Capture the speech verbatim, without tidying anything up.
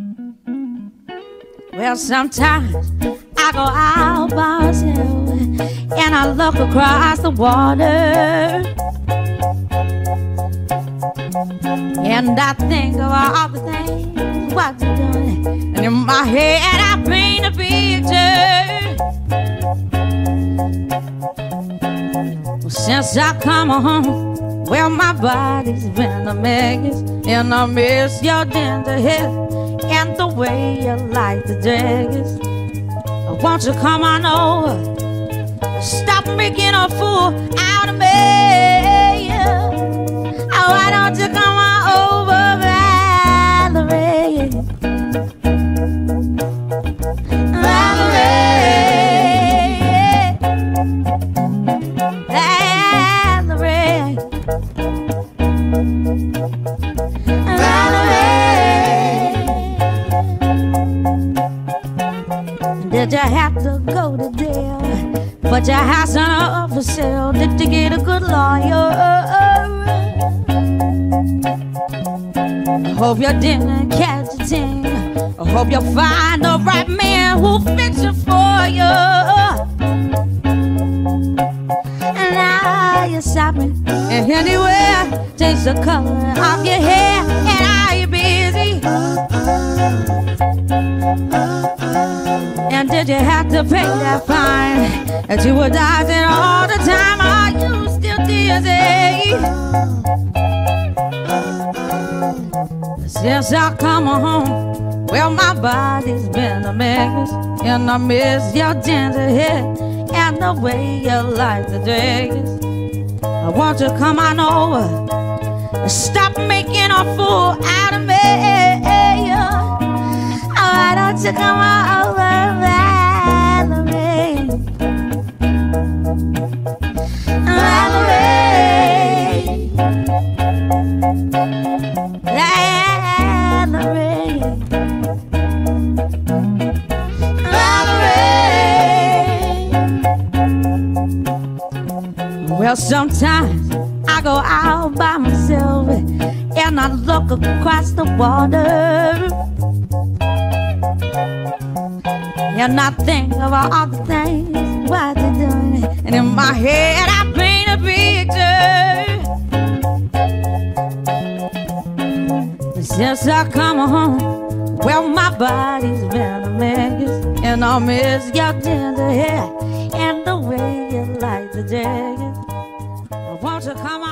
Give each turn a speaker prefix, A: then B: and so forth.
A: Well, sometimes I go out by myself and I look across the water, and I think of all the things what you're doing, and in my head I paint a picture. Well, since I come home, well, my body's been a mess, and I miss your tender hair and the way you like the dress. Won't you come on over? Stop making a fool out of me. Oh, why don't you come on over, Valerie? Valerie, Valerie, Valerie. Did you have to go to jail? But your house ain't up for sale. Did you get a good lawyer? I hope you didn't catch a thing. I hope you find the right man who'll fix it for you. And now you're shopping, and anywhere, change the color of your hair. And are you busy? And did you have to pay that fine that you were dodging all the time? Are you still dizzy? Since I come home, well, my body's been a mess, and I miss your ginger hair and the way you like the dress. I want you to come on over, stop making a fool out of me. Why don't you come on over, Valerie? Valerie, Valerie, Valerie. Well, sometimes I go out by myself and I look across the water, and I think of all the things what you're doing, and in my head I paint a picture. Since I come home, well, my body's been a mess, and I miss your tender hair and the way you like the dress. Won't you come on?